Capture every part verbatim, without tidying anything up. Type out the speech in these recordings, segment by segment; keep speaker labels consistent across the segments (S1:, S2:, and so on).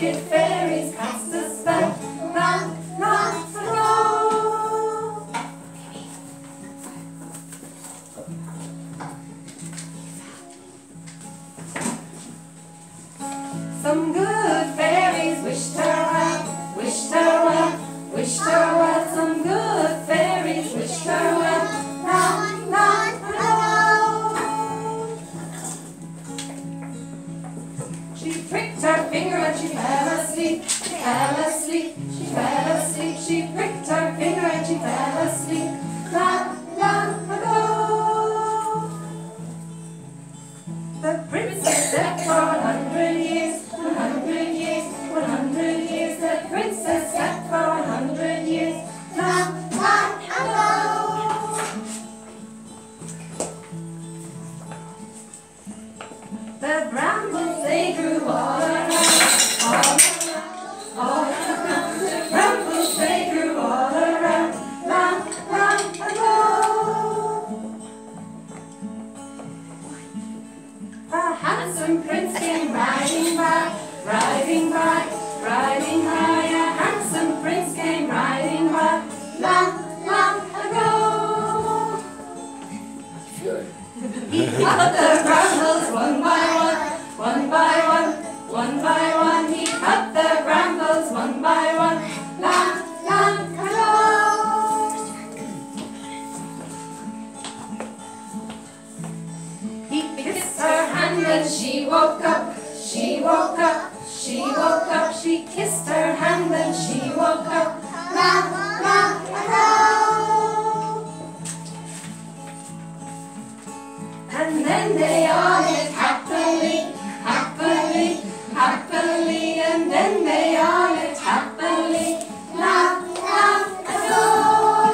S1: wicked fairies cast a spell round, round the globe. Some good fairies wished her well, wished her well, wished her well. Some good fairies wished her well, round, round the globe. She pricked her finger and she fell asleep, she fell asleep, she fell asleep. She pricked her finger and she fell asleep, round, round the globe. The princess slept for a hundred years, one hundred years, one hundred years. The princess slept for a hundred years, round, round the globe. The brambles, they grew all around, all around, all around. The brambles, they grew all around, round, round the globe. A handsome prince came riding by, riding by, riding by. A handsome prince came riding by, long, long ago. He cut the brambles one by one, one by one, one by one. He cut the brambles one by one, long, long ago. He kissed her hand and she woke up, she woke up, she woke up. She kissed her hand and she woke up, long, long ago. And then they all lived happily, happily, happily. And then they all lived happily, long, long ago.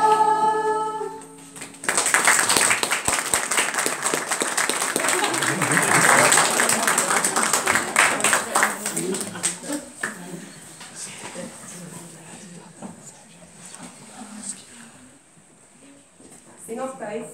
S1: Sing off, guys.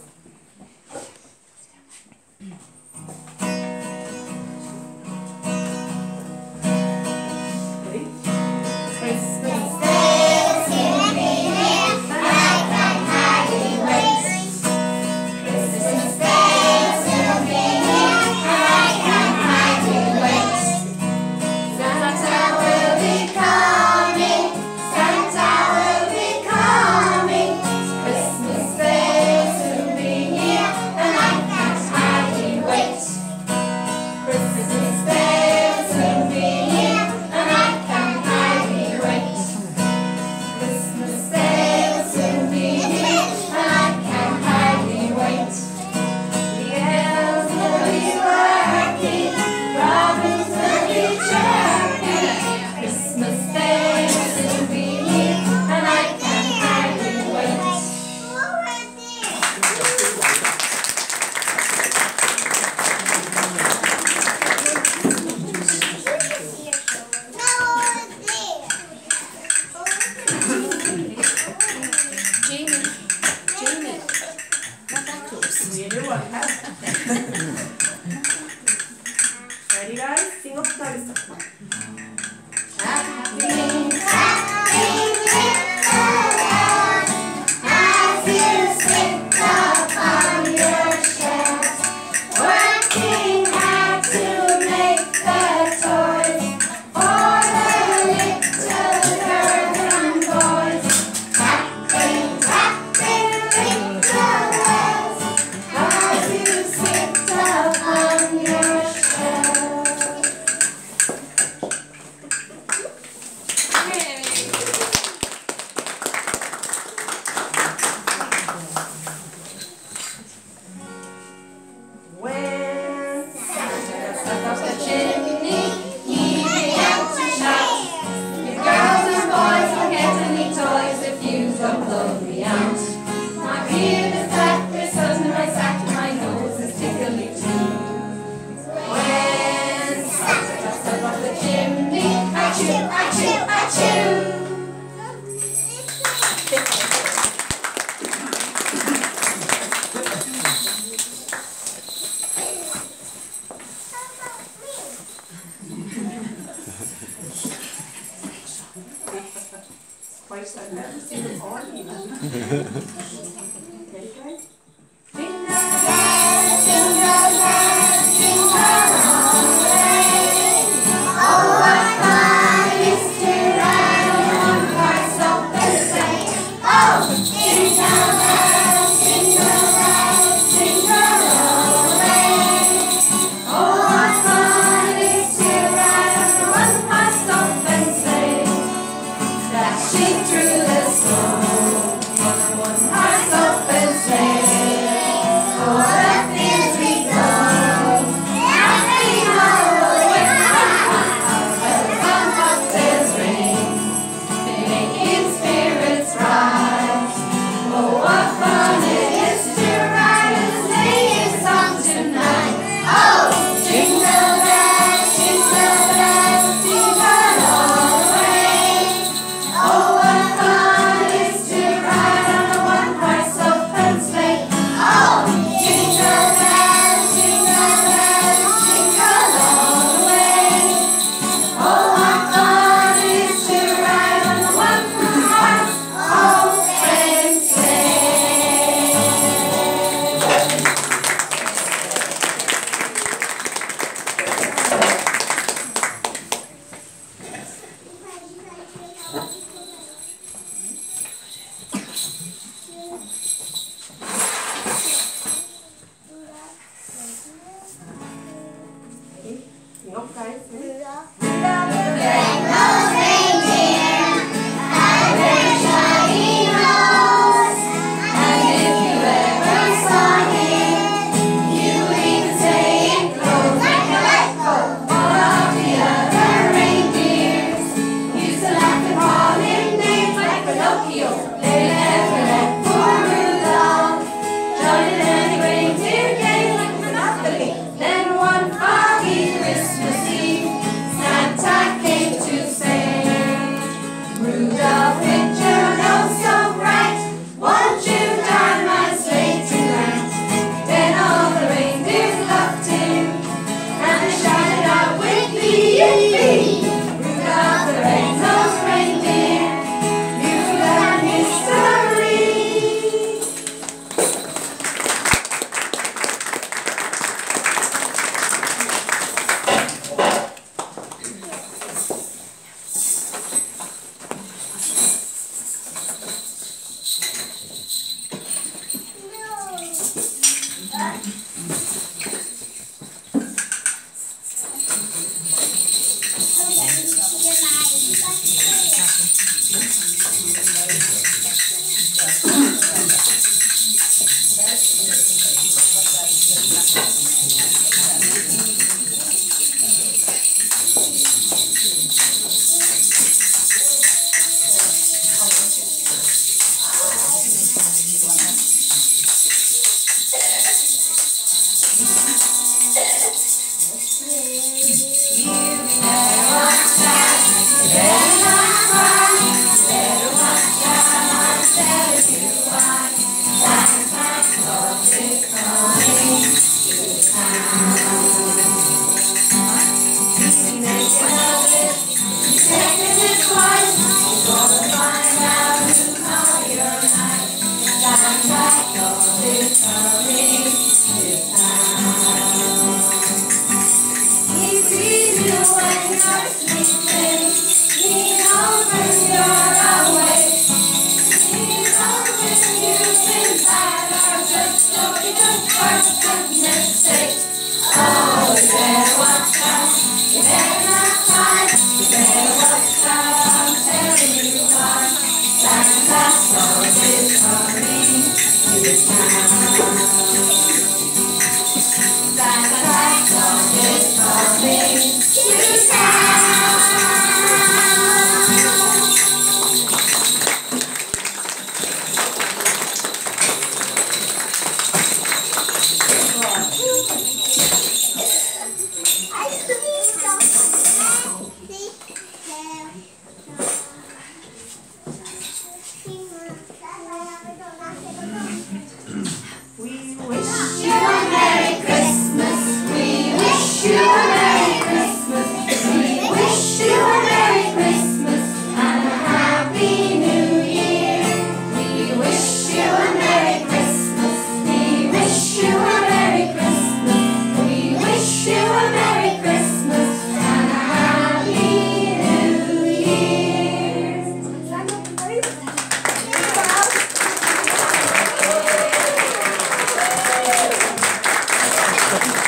S1: Ready? Christmas Day will be here, and I can hardly wait. Christmas Day will be here, and I can hardly wait. Santa will be coming, Santa will be coming. Christmas Day will be here, and I can hardly wait. Christmas Day will be here, and I can hardly wait. Christmas Day will be here, and I can hardly wait. The elves will be working, robins will be chirping. Christmas Day will be here, and I can hardly wait.
S2: Jamie, Jamie, not that close.
S1: We do one. Ready, guys? Sing off, guys. Happy, happy little as you sit upon your shelf, working hard to make the toys for the little girls and boys. Happy, happy little elves as you sit upon your shelf.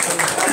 S1: Christmas.